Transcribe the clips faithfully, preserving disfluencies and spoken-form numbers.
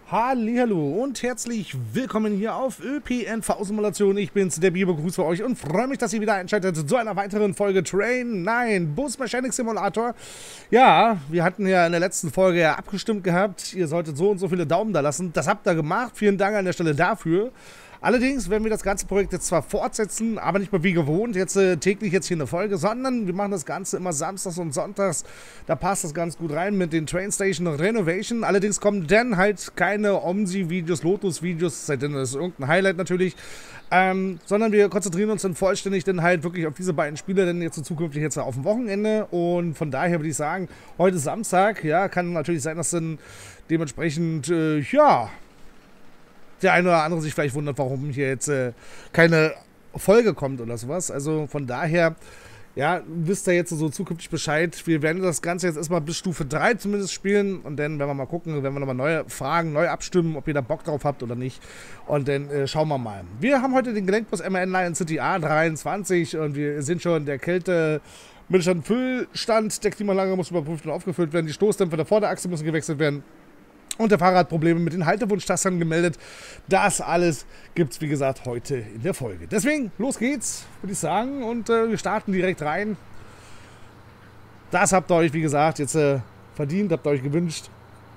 Hallihallo und herzlich willkommen hier auf ÖPNV-Simulation. Ich bin's, der Biber, begrüße euch und freue mich, dass ihr wieder einschaltet zu einer weiteren Folge Train neun Bus Mechanic Simulator. Ja, wir hatten ja in der letzten Folge ja abgestimmt gehabt, ihr solltet so und so viele Daumen da lassen. Das habt ihr gemacht, vielen Dank an der Stelle dafür. Allerdings werden wir das ganze Projekt jetzt zwar fortsetzen, aber nicht mehr wie gewohnt, jetzt äh, täglich jetzt hier eine Folge, sondern wir machen das Ganze immer samstags und sonntags. Da passt das ganz gut rein mit den Train Station Renovation. Allerdings kommen dann halt keine Omsi-Videos, Lotus-Videos, seitdem das ist irgendein Highlight natürlich, ähm, sondern wir konzentrieren uns dann vollständig dann halt wirklich auf diese beiden Spiele, denn jetzt so zukünftig jetzt auf dem Wochenende. Und von daher würde ich sagen, heute ist Samstag, ja, kann natürlich sein, dass dann dementsprechend, äh, ja... der eine oder andere sich vielleicht wundert, warum hier jetzt äh, keine Folge kommt oder sowas. Also von daher, ja, wisst ihr jetzt so zukünftig Bescheid. Wir werden das Ganze jetzt erstmal bis Stufe drei zumindest spielen und dann werden wir mal gucken, werden wir nochmal neue Fragen, neu abstimmen, ob ihr da Bock drauf habt oder nicht. Und dann äh, schauen wir mal. Wir haben heute den Gelenkbus M A N Lion City A dreiundzwanzig und wir sind schon der Kälte... Mittelstand Füllstand, der Klimaanlage muss überprüft und aufgefüllt werden, die Stoßdämpfer der Vorderachse müssen gewechselt werden. Und der Fahrer hat Probleme mit den Haltewunschtastern gemeldet. Das alles gibt es, wie gesagt, heute in der Folge. Deswegen, los geht's, würde ich sagen. Und äh, wir starten direkt rein. Das habt ihr euch, wie gesagt, jetzt äh, verdient, habt ihr euch gewünscht.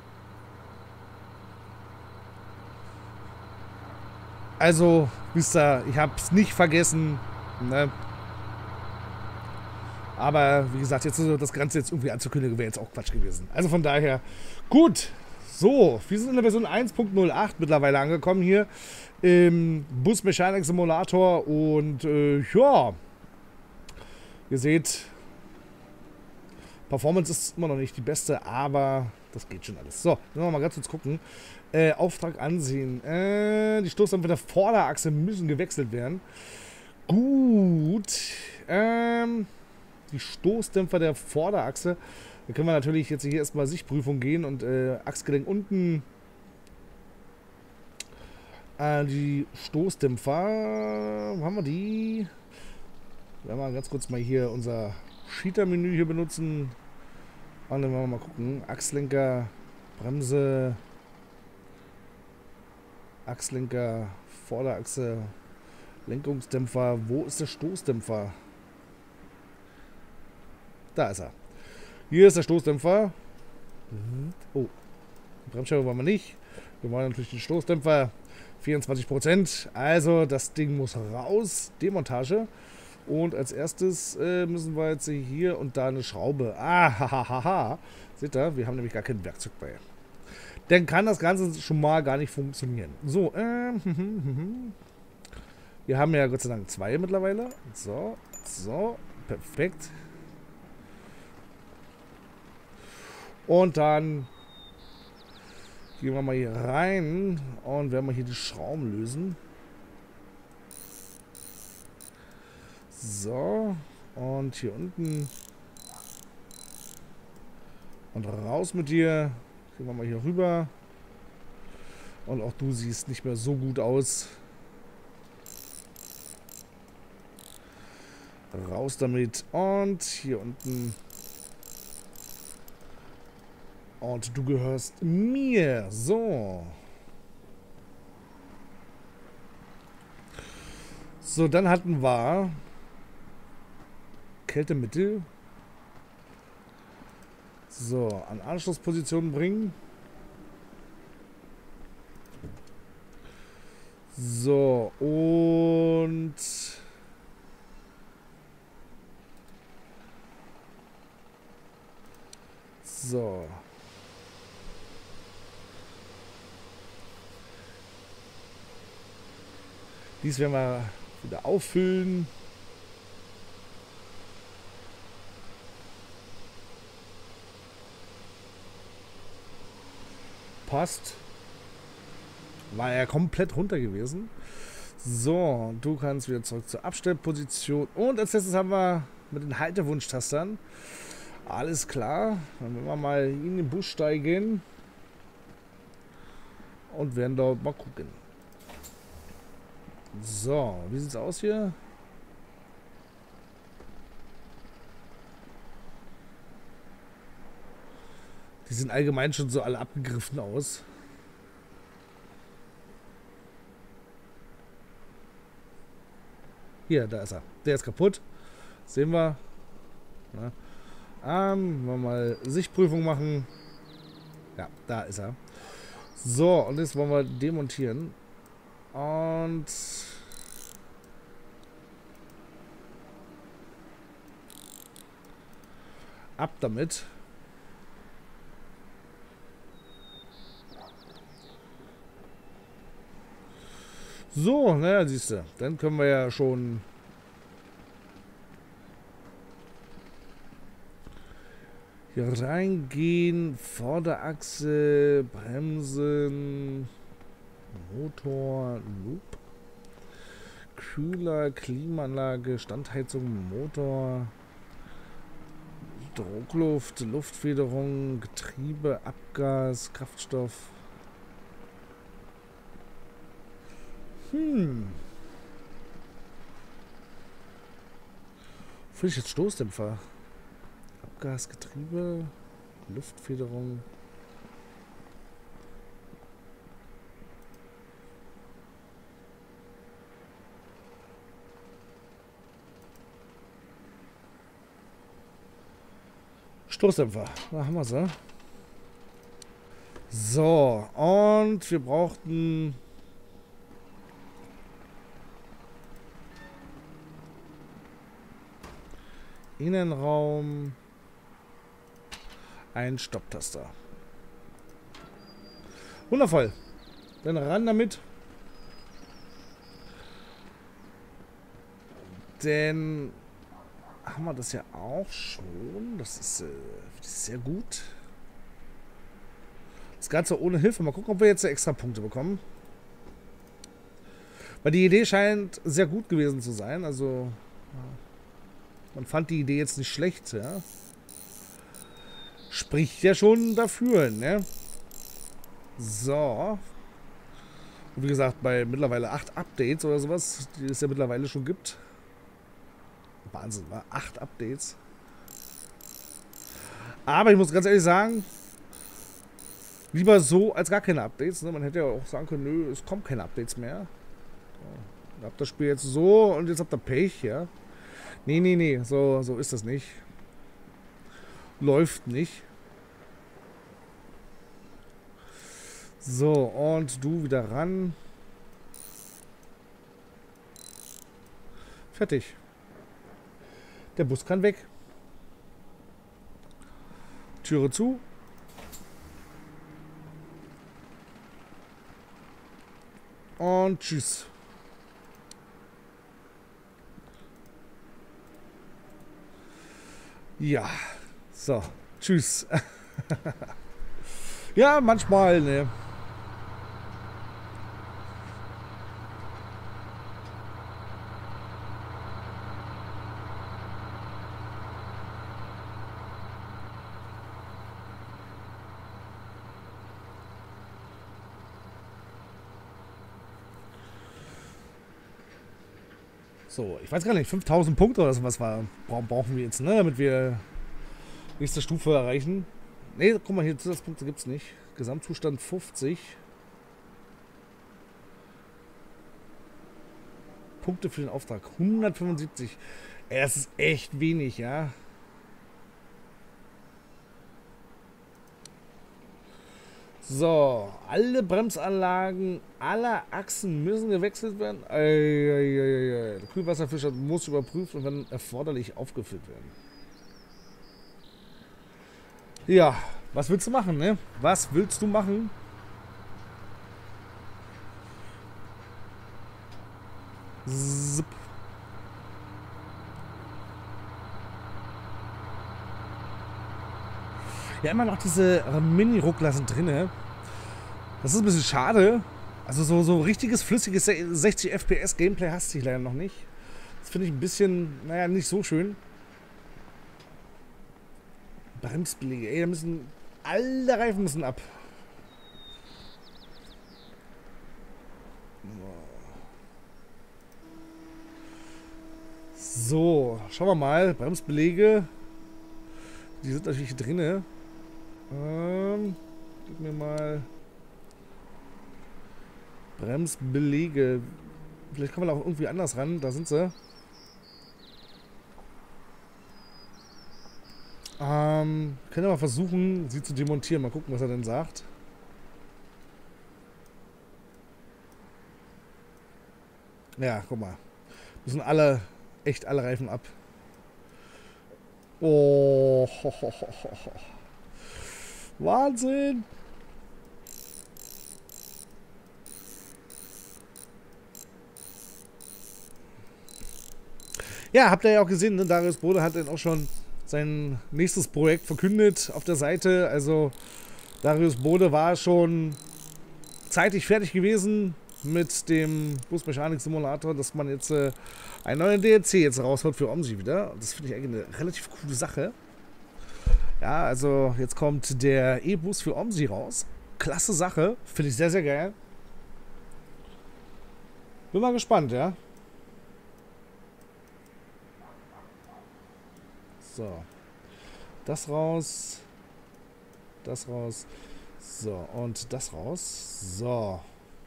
Also, wisst ihr, ich hab's nicht vergessen. Ne? Aber, wie gesagt, jetzt so das Ganze jetzt irgendwie anzukündigen, wäre jetzt auch Quatsch gewesen. Also von daher, gut. So, wir sind in der Version eins Punkt null acht mittlerweile angekommen hier im Bus Mechanic Simulator und äh, ja, ihr seht, Performance ist immer noch nicht die beste, aber das geht schon alles. So, müssen wir mal ganz kurz gucken. Äh, Auftrag ansehen. Äh, die Stoßdämpfer der Vorderachse müssen gewechselt werden. Gut. Ähm, die Stoßdämpfer der Vorderachse. Da können wir natürlich jetzt hier erstmal Sichtprüfung gehen und äh, Achsgelenk unten. Äh, die Stoßdämpfer, wo haben wir die? Werden wir ganz kurz mal hier unser Cheater-Menü hier benutzen. Und dann werden wir mal gucken. Achslenker, Bremse, Achslenker, Vorderachse, Lenkungsdämpfer. Wo ist der Stoßdämpfer? Da ist er. Hier ist der Stoßdämpfer. Oh, die Bremsscheibe wollen wir nicht. Wir wollen natürlich den Stoßdämpfer. vierundzwanzig Prozent. Also das Ding muss raus. Demontage. Und als erstes äh, müssen wir jetzt hier und da eine Schraube. Ah, hahaha. Ha, ha. Seht ihr, wir haben nämlich gar kein Werkzeug bei. Dann kann das Ganze schon mal gar nicht funktionieren. So, ähm, hm, hm, hm. Wir haben ja Gott sei Dank zwei mittlerweile. So, so, perfekt. Und dann gehen wir mal hier rein und werden wir hier die Schrauben lösen. So, und hier unten. Und raus mit dir. Gehen wir mal hier rüber. Und auch du siehst nicht mehr so gut aus. Raus damit. Und hier unten. Und du gehörst mir. So. So, dann hatten wir Kältemittel. So, an Anschlussposition bringen. So, und so. Dies werden wir wieder auffüllen. Passt. War er komplett runter gewesen. So, du kannst wieder zurück zur Abstellposition. Und als letztes haben wir mit den Haltewunschtastern. Alles klar. Dann werden wir mal in den Bus steigen. Und werden dort mal gucken. So, wie sieht's aus hier? Die sehen allgemein schon so alle abgegriffen aus. Hier, da ist er. Der ist kaputt. Sehen wir. Na. Ähm, wollen wir mal Sichtprüfung machen. Ja, da ist er. So, und jetzt wollen wir demontieren. Und... ab damit. So, naja, siehst du. Dann können wir ja schon... hier reingehen. Vorderachse, Bremsen, Motor, Loop, Kühler, Klimaanlage, Standheizung, Motor, Druckluft, Luftfederung, Getriebe, Abgas, Kraftstoff. Hm. Finde ich jetzt Stoßdämpfer? Abgas, Getriebe, Luftfederung. Stoßdämpfer, da haben wir sie. So, und wir brauchten Innenraum, ein Stopptaster. Wundervoll. Dann ran damit. Denn haben wir das ja auch schon. Das ist, äh, das ist sehr gut. Das Ganze ohne Hilfe. Mal gucken, ob wir jetzt extra Punkte bekommen. Weil die Idee scheint sehr gut gewesen zu sein. Also man fand die Idee jetzt nicht schlecht. Ja? Spricht ja schon dafür, ne? So. Und wie gesagt, bei mittlerweile acht Updates oder sowas, die es ja mittlerweile schon gibt. Wahnsinn, war acht Updates. Aber ich muss ganz ehrlich sagen, lieber so als gar keine Updates. Ne? Man hätte ja auch sagen können, nö, es kommen keine Updates mehr. So. Ihr habt das Spiel jetzt so und jetzt habt ihr Pech, ja. Nee, nee, nee, so, so ist das nicht. Läuft nicht. So, und du wieder ran. Fertig. Der Bus kann weg. Türe zu. Und tschüss. Ja, so, tschüss. Ja, manchmal, ne. So, ich weiß gar nicht, fünftausend Punkte oder so was war, brauchen wir jetzt, ne, damit wir nächste Stufe erreichen. Ne, guck mal, hier Zusatzpunkte gibt es nicht. Gesamtzustand fünfzig. Punkte für den Auftrag hundertfünfundsiebzig. Ey, das ist echt wenig, ja. So, alle Bremsanlagen aller Achsen müssen gewechselt werden. Eieieiei. Der Kühlwasserfischer muss überprüft und wenn erforderlich aufgefüllt werden. Ja, was willst du machen, ne? Was willst du machen? Zip. Ja, immer noch diese Mini-Ruckler sind drin. Das ist ein bisschen schade. Also so, so richtiges, flüssiges sechzig F P S Gameplay hast du leider noch nicht. Das finde ich ein bisschen, naja, nicht so schön. Bremsbeläge, ey, da müssen, alle Reifen müssen ab. So, schauen wir mal. Bremsbeläge. Die sind natürlich drinne. Ähm, gib mir mal Bremsbeläge. Vielleicht kommen wir auch irgendwie anders ran. Da sind sie. Ähm, können wir mal versuchen, sie zu demontieren. Mal gucken, was er denn sagt. Ja, guck mal. Müssen alle, echt alle Reifen ab. Oh, ho, ho, ho, ho. Wahnsinn. Ja, habt ihr ja auch gesehen, ne? Darius Bode hat dann auch schon sein nächstes Projekt verkündet auf der Seite. Also Darius Bode war schon zeitig fertig gewesen mit dem Busmechanik-Simulator, dass man jetzt äh, einen neuen D L C jetzt raushaut für OMSI wieder. Das finde ich eigentlich eine relativ coole Sache. Ja, also jetzt kommt der E-Bus für OMSI raus. Klasse Sache. Finde ich sehr, sehr geil. Bin mal gespannt, ja. So. Das raus. Das raus. So, und das raus. So.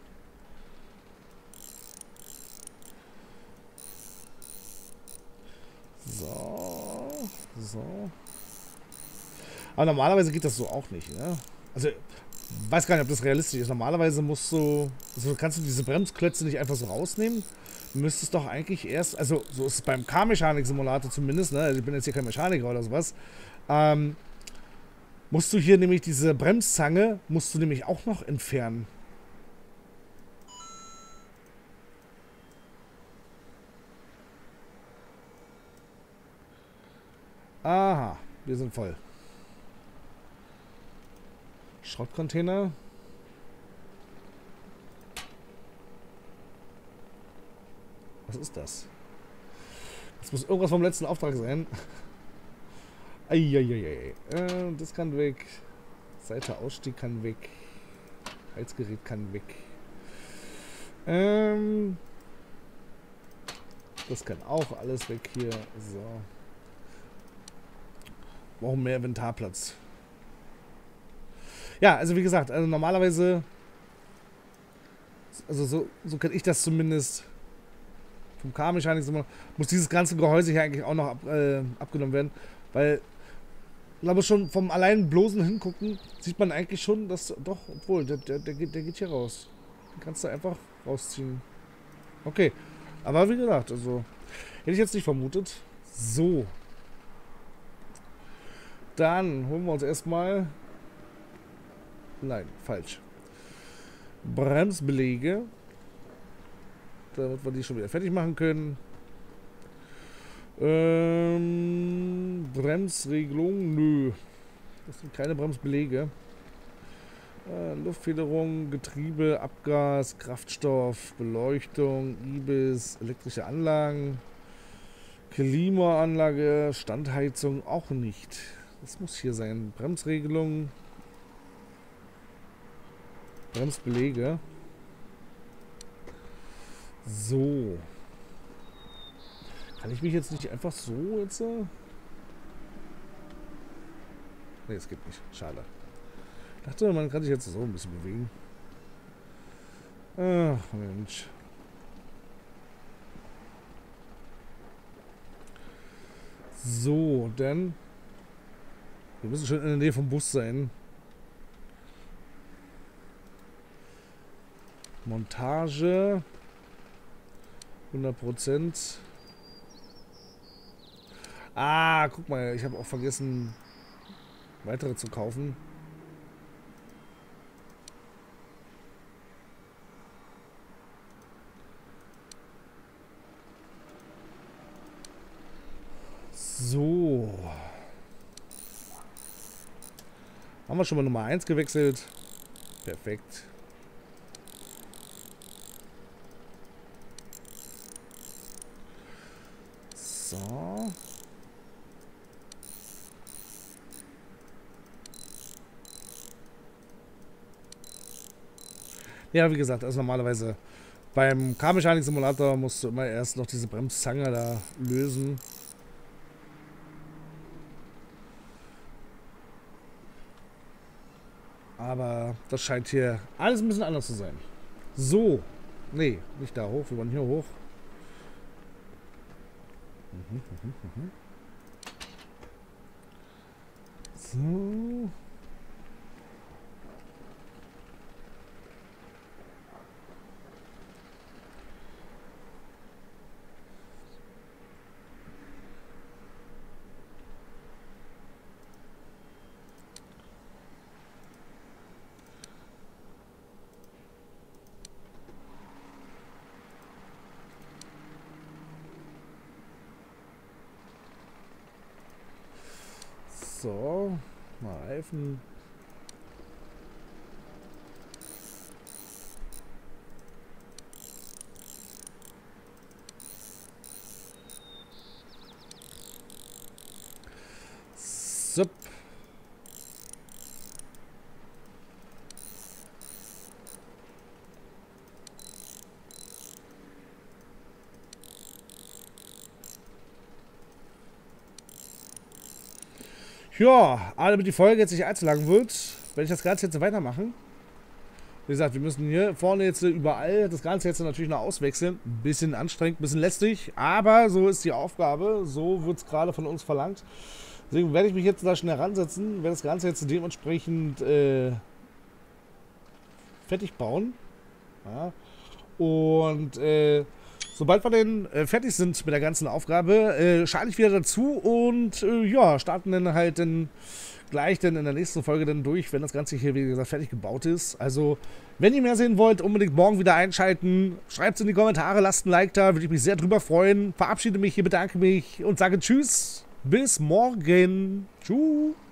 So. So. Aber normalerweise geht das so auch nicht, ne? Also, weiß gar nicht, ob das realistisch ist. Normalerweise musst du, also kannst du diese Bremsklötze nicht einfach so rausnehmen. Du müsstest doch eigentlich erst, also so ist es beim Car-Mechanik-Simulator zumindest, ne? Also ich bin jetzt hier kein Mechaniker oder sowas. Ähm, musst du hier nämlich diese Bremszange, musst du nämlich auch noch entfernen. Aha, wir sind voll. Schrottcontainer. Was ist das? Das muss irgendwas vom letzten Auftrag sein. Eieiei. Äh, das kann weg. Seite Ausstieg kann weg. Heizgerät kann weg. Ähm, das kann auch alles weg hier. So. Brauchen mehr Inventarplatz. Ja, also wie gesagt, also normalerweise, also so, so kenne ich das zumindest vom Car-Mechanik, muss dieses ganze Gehäuse hier eigentlich auch noch ab, äh, abgenommen werden, weil, ich glaube schon vom allein bloßen Hingucken sieht man eigentlich schon, dass, doch, obwohl, der, der, der, geht, der geht hier raus. Den kannst du einfach rausziehen. Okay, aber wie gesagt, also, hätte ich jetzt nicht vermutet. So. Dann holen wir uns erstmal... Nein, falsch. Bremsbeläge. Damit wir die schon wieder fertig machen können. Ähm, Bremsregelung, nö. Das sind keine Bremsbeläge. Äh, Luftfederung, Getriebe, Abgas, Kraftstoff, Beleuchtung, I B I S, elektrische Anlagen, Klimaanlage, Standheizung auch nicht. Das muss hier sein. Bremsregelung. Bremsbeläge. So. Kann ich mich jetzt nicht einfach so jetzt... Äh ne, es geht nicht. Schade. Ich dachte, man kann sich jetzt so ein bisschen bewegen. Ach, Mensch. So, denn... Wir müssen schon in der Nähe vom Bus sein. Montage hundert Prozent. Ah, guck mal, ich habe auch vergessen, weitere zu kaufen. So. Haben wir schon mal Nummer eins gewechselt. Perfekt. So. Ja, wie gesagt, also normalerweise beim Car-Mechanik-Simulator musst du immer erst noch diese Bremszange da lösen. Aber das scheint hier alles ein bisschen anders zu sein. So. Nee, nicht da hoch, wir wollen hier hoch. Mhm, mhm, mhm. So. So, mal Reifen. Sup. Ja, aber damit die Folge jetzt nicht allzu lang wird, werde ich das Ganze jetzt weitermachen. Wie gesagt, wir müssen hier vorne jetzt überall das Ganze jetzt natürlich noch auswechseln. Ein bisschen anstrengend, ein bisschen lästig, aber so ist die Aufgabe. So wird es gerade von uns verlangt. Deswegen werde ich mich jetzt da schnell ransetzen, werde das Ganze jetzt dementsprechend äh, fertig bauen. Ja. Und äh, sobald wir dann äh, fertig sind mit der ganzen Aufgabe, äh, schalte ich wieder dazu und äh, ja, starten dann halt dann gleich dann in der nächsten Folge dann durch, wenn das Ganze hier, wie gesagt, fertig gebaut ist. Also, wenn ihr mehr sehen wollt, unbedingt morgen wieder einschalten. Schreibt es in die Kommentare, lasst ein Like da, würde ich mich sehr drüber freuen. Verabschiede mich hier, bedanke mich und sage Tschüss. Bis morgen. Tschüss.